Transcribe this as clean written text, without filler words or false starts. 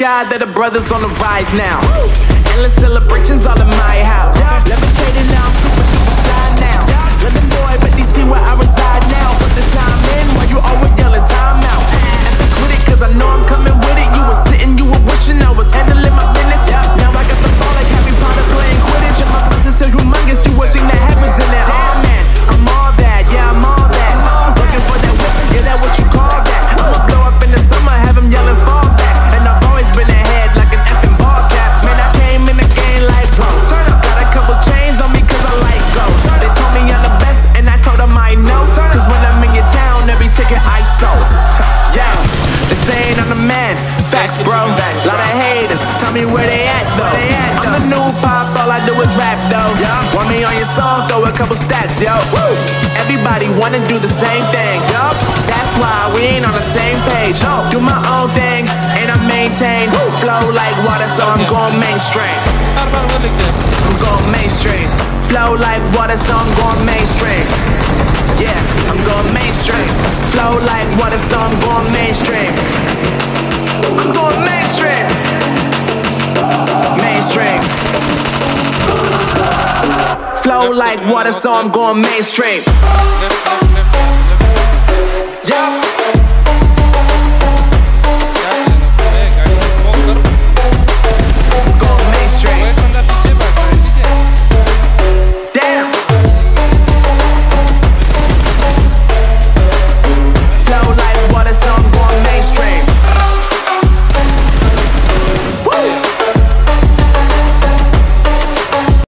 God that the brothers on the rise now. Endless celebrations all in my house. Levitating now, I'm super duper fly now. London boy, but they see where I reside now. Put the time in while you always yelling time out. And to quit it, cause I know I'm coming with it. You were sitting, you were wishing I was handling my business. Now I got the ball like Harry Potter playing Quidditch. And my business so humongous, you would think that happens in it. Oh man, I'm all that, yeah, I'm all that. Looking for that whip, yeah, that what you call that. I'ma blow up in the summer, have him yelling fall back. And I've always been ahead like an effing ball cap. Man, I came in the game like whoa. Got a couple chains on me cause I like gold. They told me I'm the best and I told them I know. Cause when I'm in your town, every ticket I sold. Yeah, they saying I'm the man. Facts, bro. Lot of haters, tell me where they at though. I'm the new pop, all I do is rap though. Want me on your song, throw a couple stats, yo. Everybody wanna do the same thing, yo. That's why we ain't on the same page. Do my own thing, and I maintain. Flow like water, so I'm going mainstream. I'm going mainstream. Flow like water, so I'm going mainstream. Yeah, I'm going mainstream. Flow like water, so I'm going mainstream. I'm going mainstream. Mainstream. Flow like water, so I'm going mainstream.